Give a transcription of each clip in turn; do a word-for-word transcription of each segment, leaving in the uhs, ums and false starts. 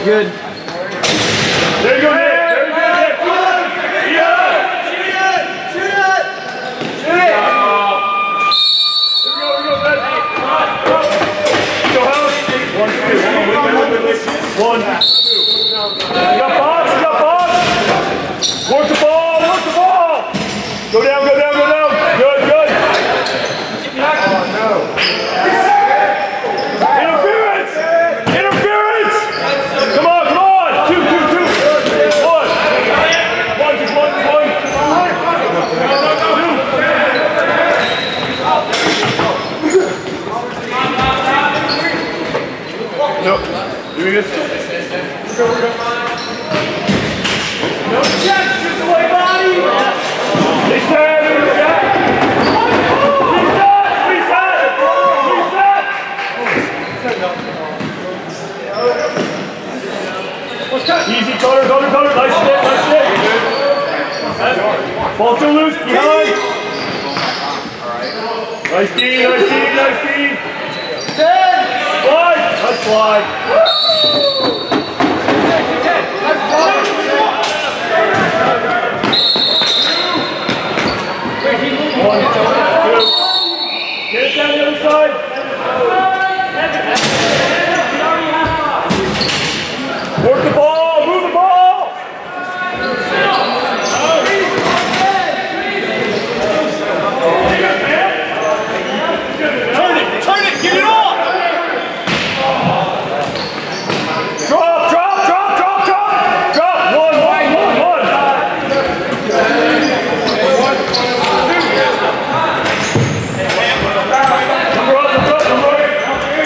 good. There you go, Nick. There you go, Nick. Yeah. Shoot it! Shoot it! Shoot it! Here we go, here we go, Ben. Go, Hounds. One, two. One, two. You got box, you got box. Work the ball, work the ball. Go down, go down, go down. Good, good. Oh, no. Interference! Interference! Come on, come on! Two, two, two. One. One, just one, one. Two. Nope. Doing this. Go, go. No checks, just away body. They said, easy, cutter, cutter, cutter. Nice stick, nice stick. Ball still loose, behind. Nice D, nice D, nice D. Slide, nice slide. One, two. Get it down the other side. Work the ball, move the ball! Turn it, turn it, get it off! Drop, drop, drop, drop, drop! Drop! One, one, one, one! Number up, number up, number up!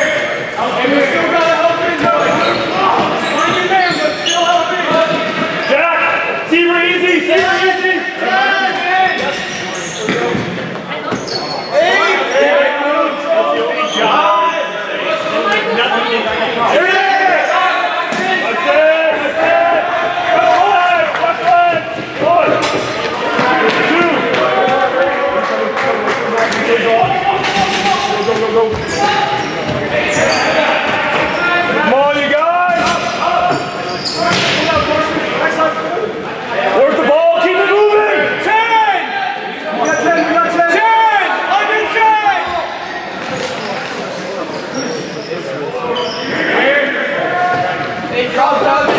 Come on, you guys! Work the ball, keep it moving! Ten! We got ten, we got ten! Ten! Under ten! Hey, drop down!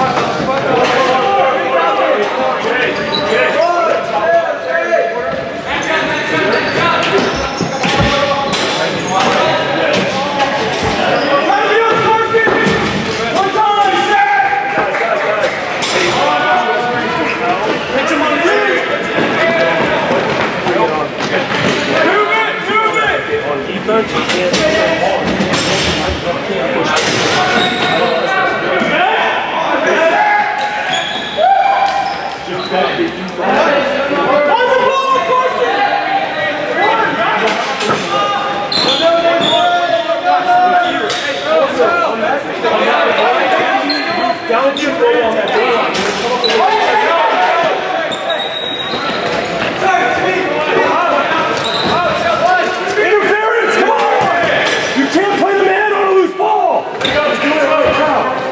Down to roll on that interference! Come on! You can't play the man on a loose ball! You gotta do it right now.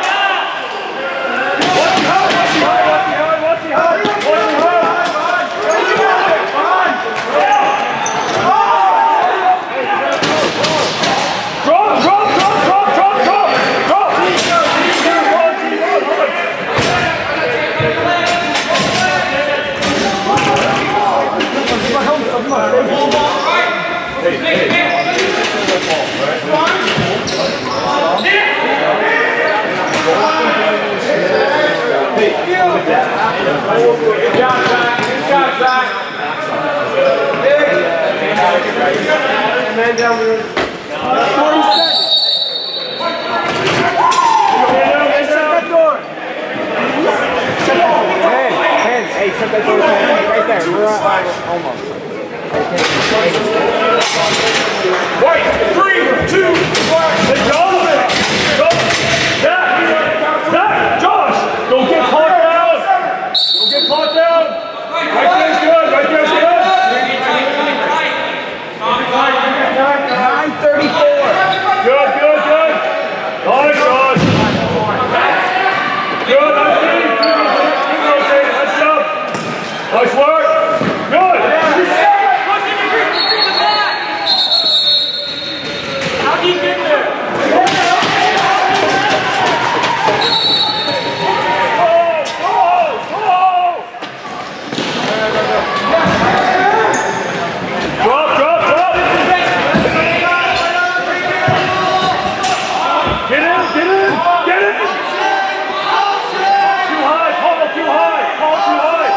What's the Good job, Zach. Good job, Zach. Man down there. forty seconds. Hey, hey, hey, shut that door right there. We're uh, almost. Right, three, two, one. Hey, Jonathan. Go. Zach. Zach. Josh. Go get caught down. Go get caught down. Right there's good. Right there's good. nine thirty-four. Good, good, good. Nice, Josh. Good, nice team. Keep rotating. Nice job. Nice work. Good. How do you get there? Drop, drop, drop! Get in, get in, get in! Too high, Paul, too high, Paul, too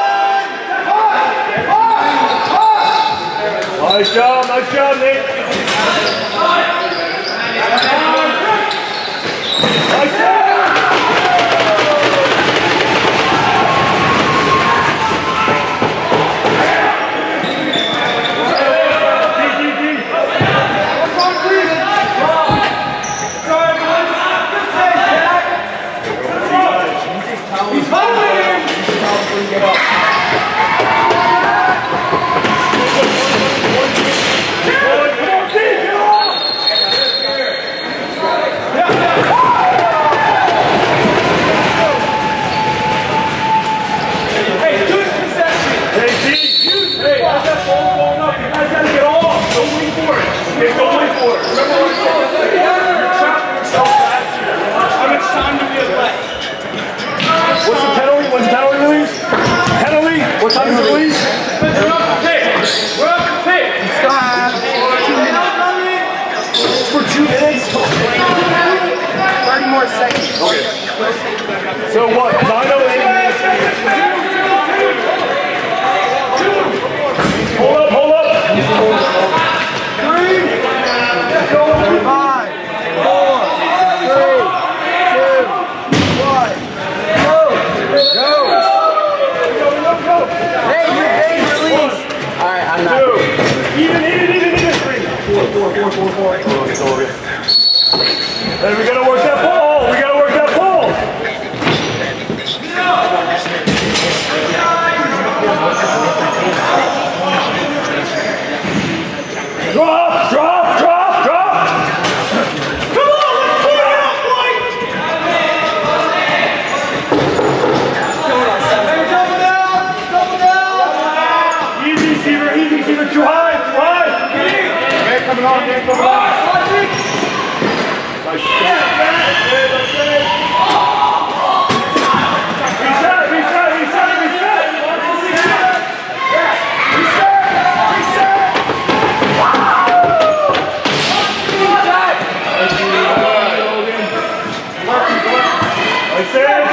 high! Nice job, nice job, Nate! Nice job! What time is it, please? We're up to pick. We're up to pick. We still have two minutes. For two minutes? thirty more seconds. Okay. So what? nine oh eight. Hold up, hold up. Three. Five. Four. Three. Two. One. Go. Go. Hey, your game's released! Alright, I'm not. Two. Even, even, even, even. Three. Four, four, four, four, four. Hey, we gotta work that ball! We gotta work that ball! Drop, drop, drop, drop! Come on, let's put it out, boy! Easy, Seaver, easy, Seaver, too high, too high! Man coming on, man coming on! Nice shot. Reset, reset, reset, reset! Reset, reset! Nice save!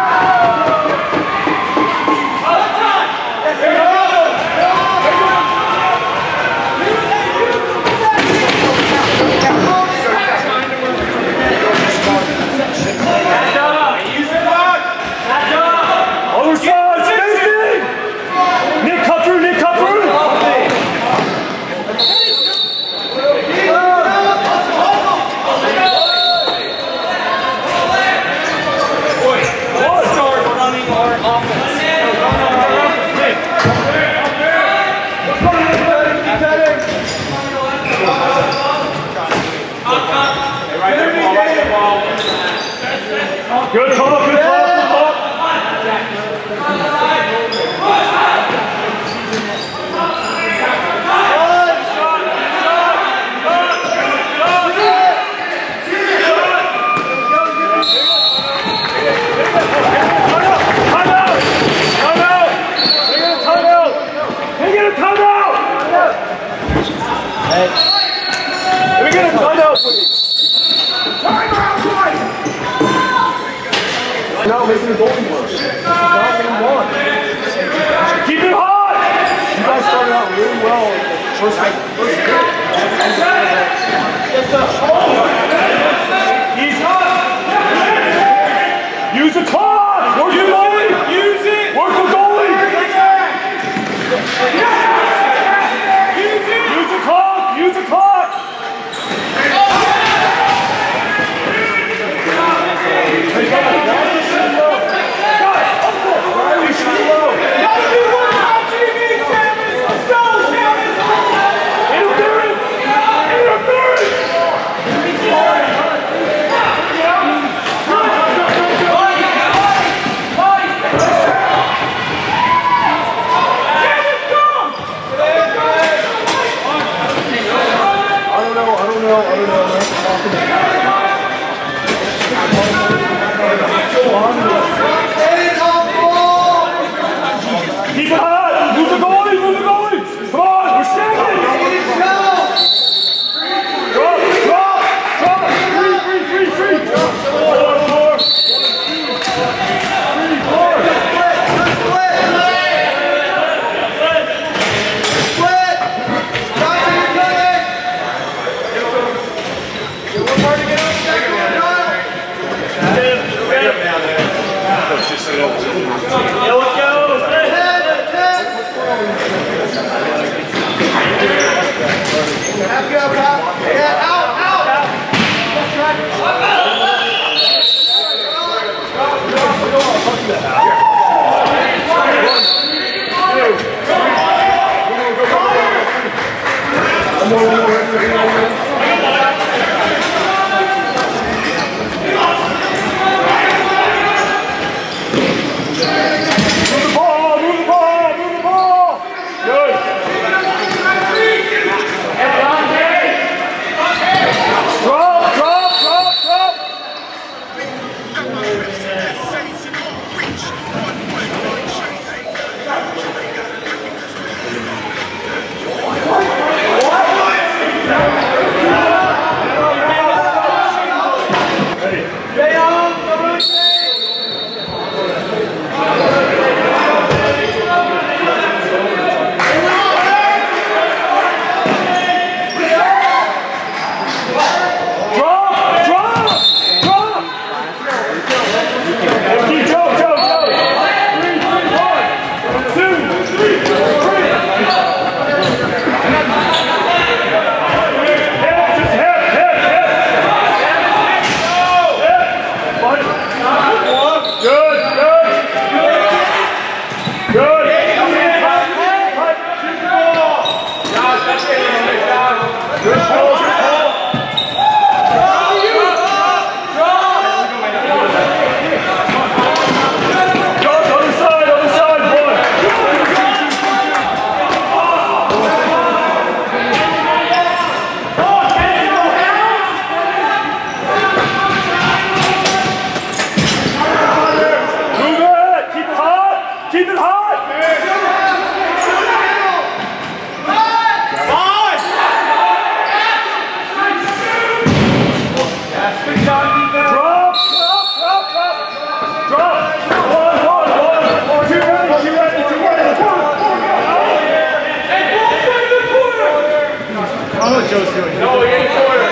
Good talk, good talk, good talk. Hey. Use the clock! Work the goalie! Use it! Work the goalie! Use it! Use the clock! Use the clock! Keep it hot! Move the goalie! Move the goalie! Come on! We're standing! Drop! Drop! Drop! Free! Free! Free! Free! Four! Four! Three! Four! Yeah, let's go! Have to go, Kyle. Yeah, out, out! Joe's doing. No, we ain't quarter.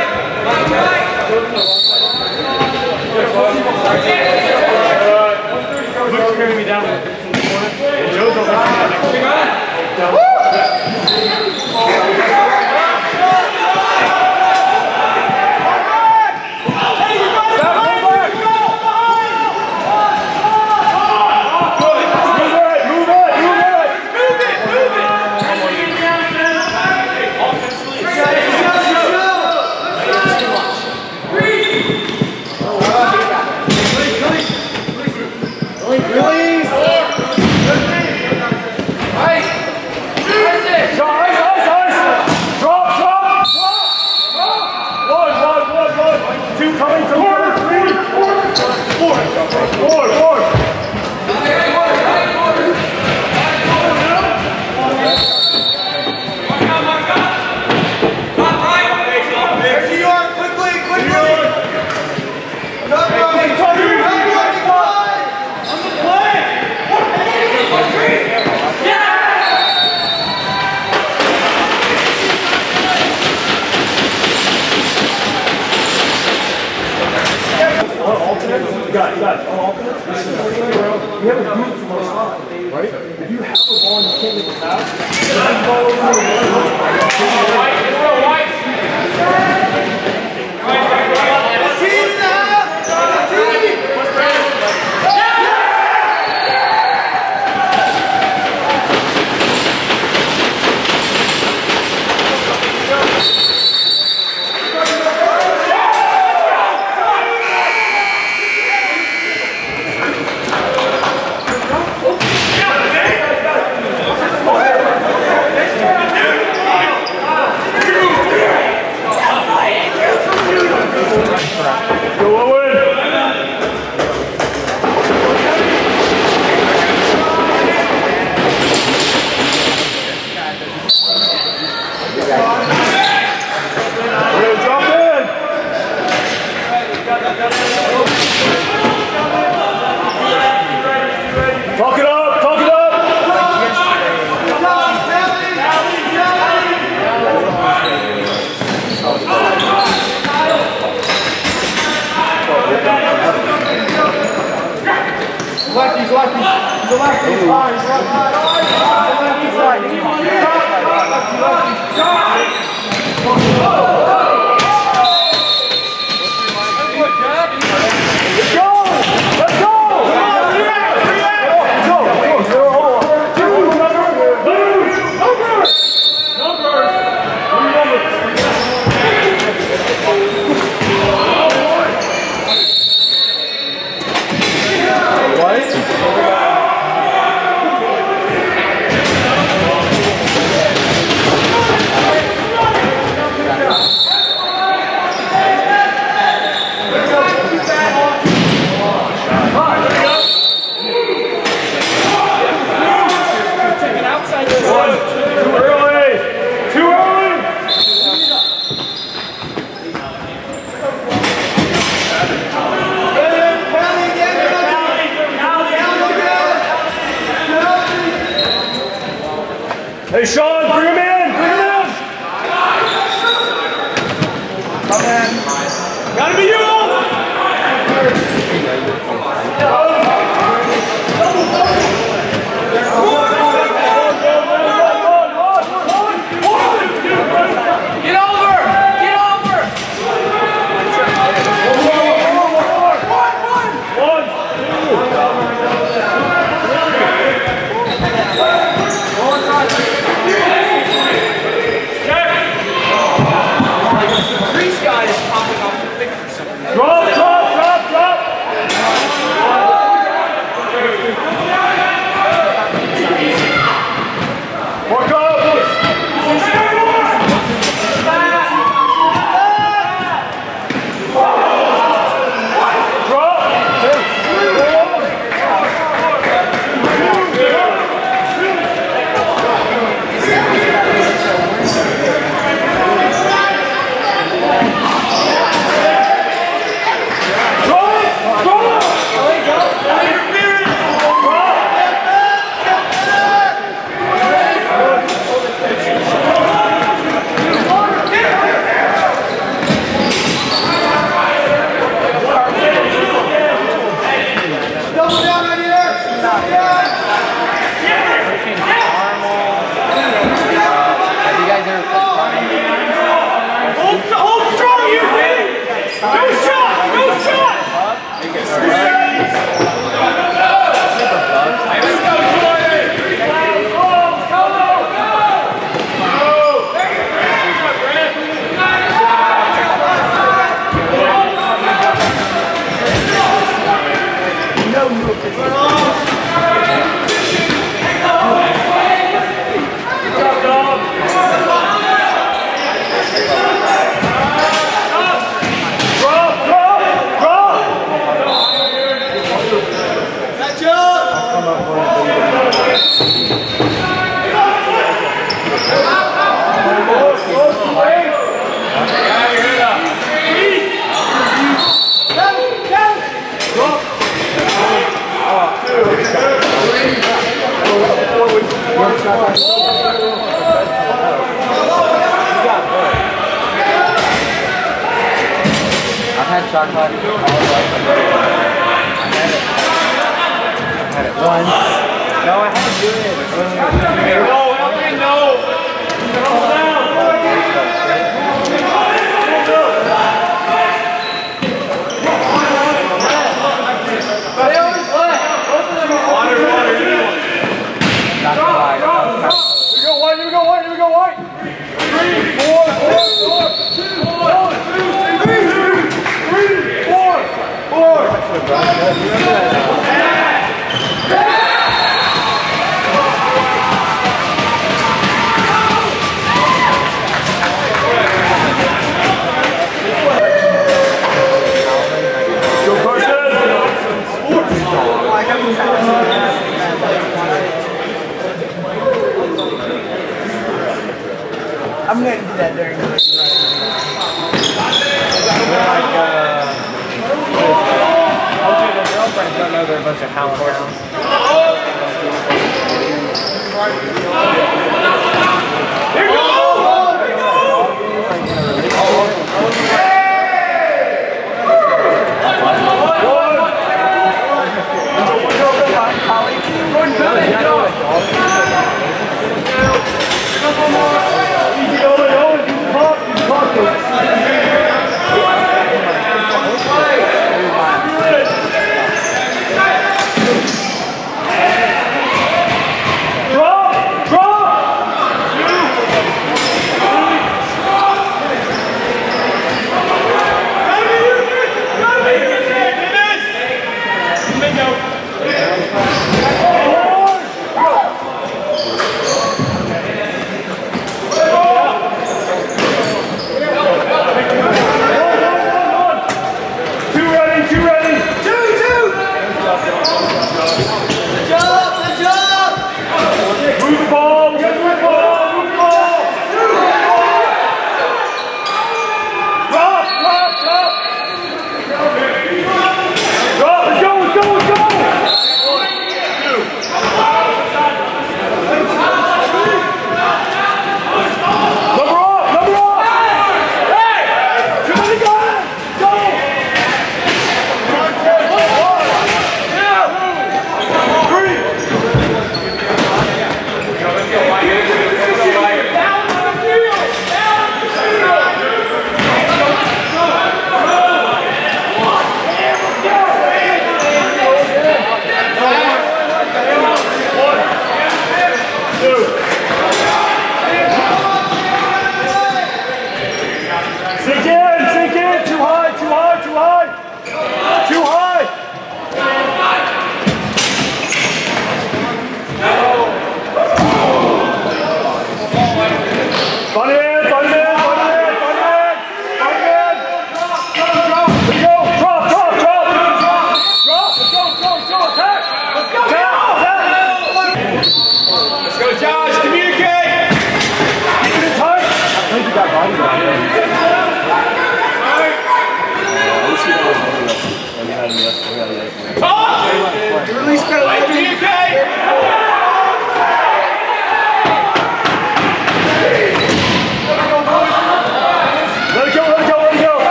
Luke's carrying me down from the corner. right? If you have a ball and you can't make a pass, you can ball over the White, let's go, White! Team now! Team! Talk it up, talk it up! lefty, he's lefty. He's a lefty. He's fine. He's lefty. He's a lefty. He's fine. Lefty, lefty. Let's go! Let's go! Hey, Sean, bring him in! Bring him in! Come in. Gotta be you! Get over! Get over! One, Grease guy is popping off the thick for some reason. drop, drop, drop, drop! Work up! I've had shot clock all life. I've had it. I've had it once. No, I haven't. No, help me, no. Come down. Water, water, you know. Here we go, White, here we go, White, here we go, White. Three, four, four, four, two, one, two, three, three, four, four. Go, Carson. I'm going to do that during the Like, uh, okay, the girlfriends don't know they're a bunch of Howlin Hounds. Here we go.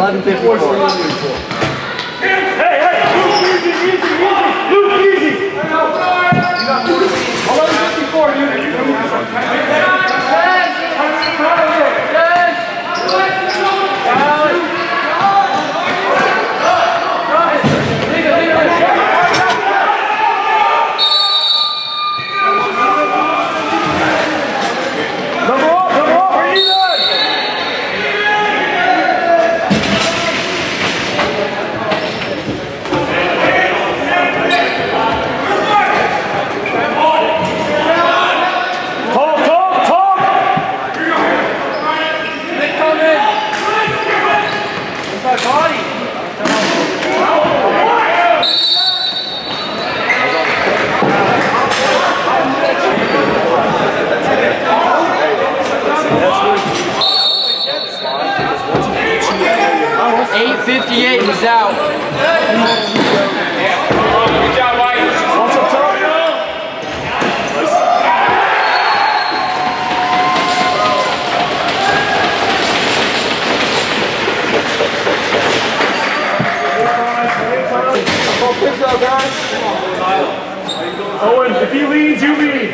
eleven fifty-four. Hey, hey, Luke, easy, easy, easy. Luke, easy. eleven fifty-four, dude. eight fifty-eight, he's out. Good job, White. What's up, Tony? Owen, if he leads, you lead.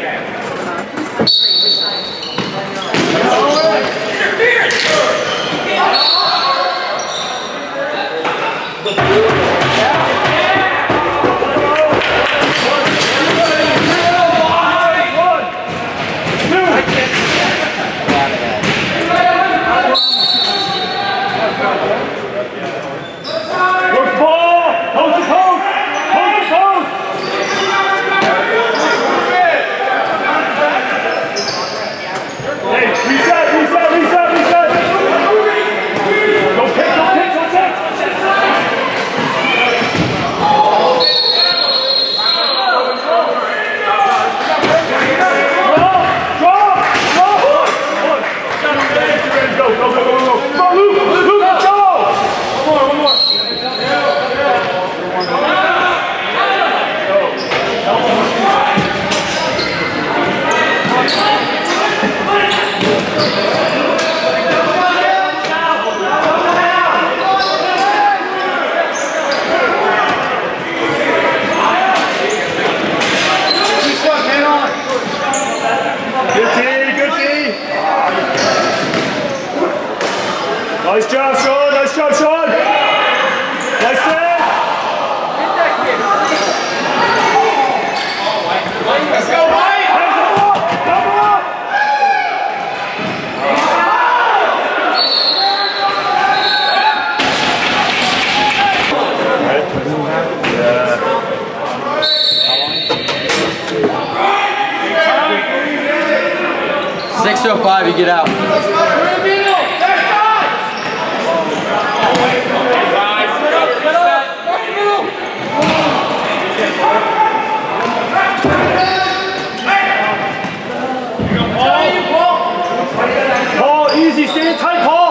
Nice job, Sean. Nice job, Sean. Nice save. Let's go, White. Number up. Number up. six oh five, you get out. Paul, easy, stay tight, Paul.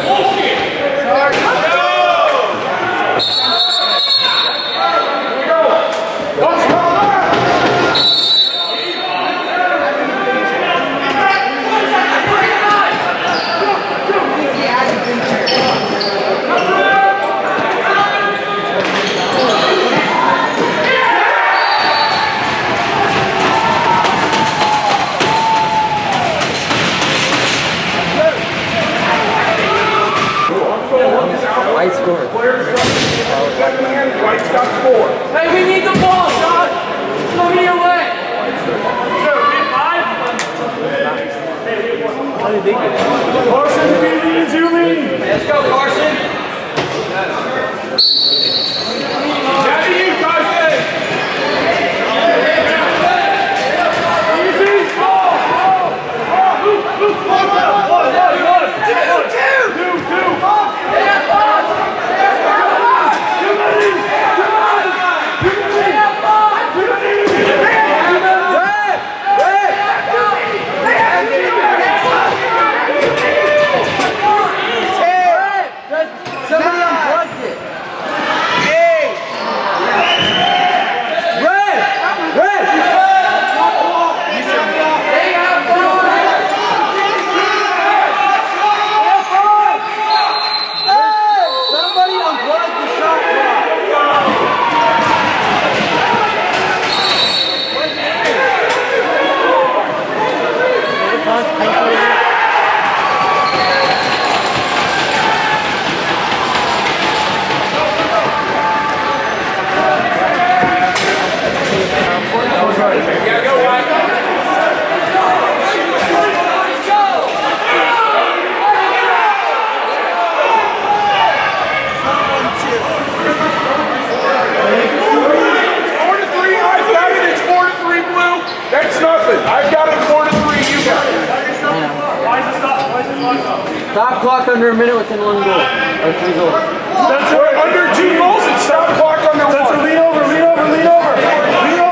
White score. White's got four. Hey, we need the ball, Sean. It's over your way. Carson, if he needs you, lead. Let's go, Carson. Down to you, Carson. Easy. Ball, ball, ball. One, one, one, one, one. Two, two. Two, two. Yeah, ball. Too many. Too many. Too many. Too many. Too many. Red! Red! Somebody unplugged it. Red! Red! Somebody unplugged the shot clock. Four to three, I've got it. It's four to three, Blue. That's nothing. I've got it four to three. You got it. Why is it stop? Why is it stop? Stop clock under a minute within one goal. Or three goals. That's right. Under two goals, it's stop clock under one. Lean over, lean over, lean over. Lean